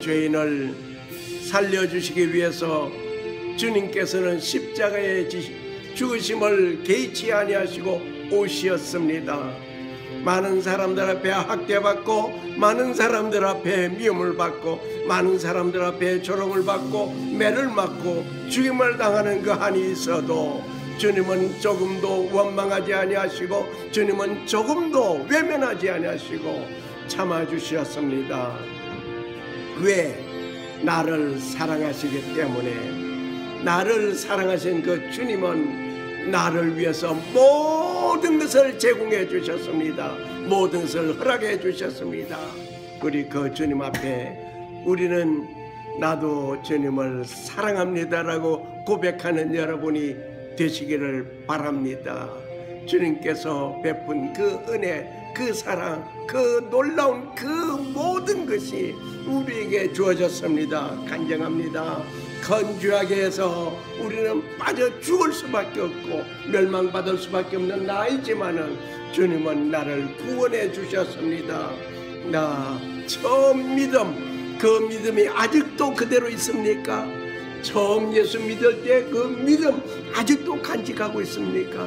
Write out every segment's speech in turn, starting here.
죄인을 살려주시기 위해서 주님께서는 십자가에 죽으심을 개의치 아니하시고 오시었습니다. 많은 사람들 앞에 학대받고, 많은 사람들 앞에 미움을 받고, 많은 사람들 앞에 조롱을 받고, 매를 맞고 죽임을 당하는 그 한이 있어도 주님은 조금도 원망하지 아니하시고, 주님은 조금도 외면하지 아니하시고 참아주셨습니다. 왜? 나를 사랑하시기 때문에. 나를 사랑하신 그 주님은 나를 위해서 모든 것을 제공해 주셨습니다. 모든 것을 허락해 주셨습니다. 우리 그 주님 앞에 우리는 나도 주님을 사랑합니다라고 고백하는 여러분이 되시기를 바랍니다. 주님께서 베푼 그 은혜, 그 사랑, 그 놀라운 그 모든 것이 우리에게 주어졌습니다. 간증합니다. 건조하게 해서 우리는 빠져 죽을 수밖에 없고 멸망받을 수밖에 없는 나이지만은 주님은 나를 구원해 주셨습니다. 나 처음 믿음, 그 믿음이 아직도 그대로 있습니까? 처음 예수 믿을 때 그 믿음 아직도 간직하고 있습니까?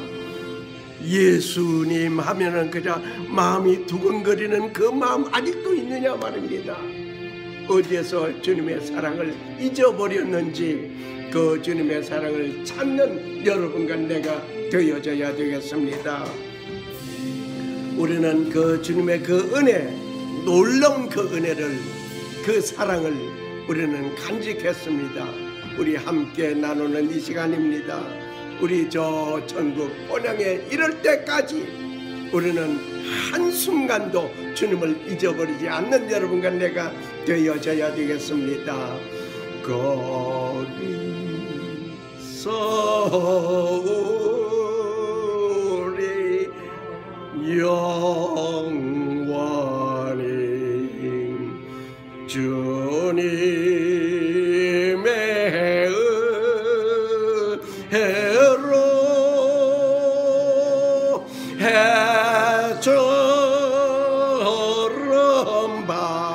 예수님 하면은 그냥 마음이 두근거리는 그 마음 아직도 있느냐 말입니다. 어디에서 주님의 사랑을 잊어버렸는지 그 주님의 사랑을 찾는 여러분과 내가 되어져야 되겠습니다. 우리는 그 주님의 그 은혜, 놀라운 그 은혜를, 그 사랑을 우리는 간직했습니다. 우리 함께 나누는 이 시간입니다. 우리 저 천국 본향에 이를 때까지 우리는 한순간도 주님을 잊어버리지 않는 여러분과 내가 되어져야 되겠습니다. 거기서 우리 영원히 주님의 은혜로 해처럼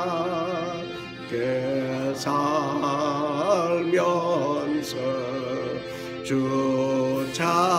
밖에 살면서 주 차